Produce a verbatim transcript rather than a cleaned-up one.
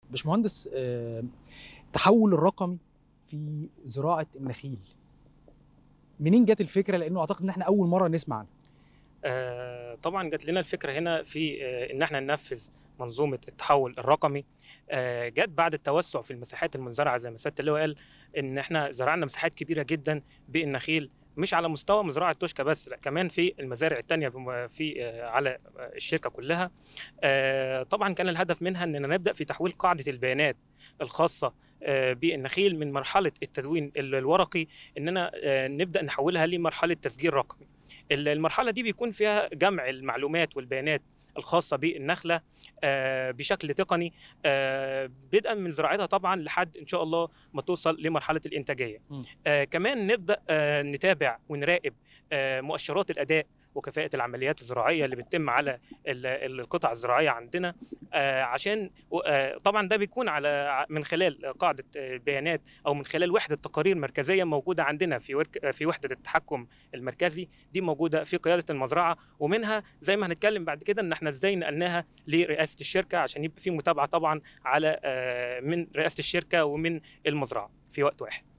باشمهندس، آه، التحول الرقمي في زراعة النخيل، منين جت الفكرة؟ لأنه أعتقد إن إحنا أول مرة نسمع عنها. آه، طبعا جات لنا الفكره هنا في آه، ان احنا ننفذ منظومه التحول الرقمي. آه، جت بعد التوسع في المساحات المنزرعه زي ما سياده اللواء قال، ان احنا زرعنا مساحات كبيره جدا بالنخيل، مش على مستوى مزرعه توشكا بس، لا كمان في المزارع الثانيه في آه، على آه، الشركه كلها. آه، طبعا كان الهدف منها اننا نبدا في تحويل قاعده البيانات الخاصه آه، بالنخيل من مرحله التدوين ال- الورقي، اننا آه، نبدا نحولها لمرحله تسجيل رقمي. ال- المرحله دي بيكون فيها جمع المعلومات والبيانات الخاصه بالنخله آه، بشكل تقني، آه، بدءا من زراعتها طبعا لحد ان شاء الله ما توصل لمرحله الانتاجيه. مم. آه، كمان نبدا آه، نتابع ونراقب آه، مؤشرات الاداء وكفاءه العمليات الزراعيه اللي بتتم على ال- القطع الزراعيه عندنا، آه، عشان آه، طبعا ده بيكون على من خلال قاعده آه، بيانات او من خلال وحده تقارير مركزيه موجوده عندنا في ورك في وحده التحكم المركزي، دي موجوده في قياده المزرعه. ومنها زي ما هنتكلم بعد كده ان احنا ازاي نقلناها لرئاسه الشركه عشان يبقى في متابعه طبعا على آه، من رئاسه الشركه ومن المزرعه في وقت واحد.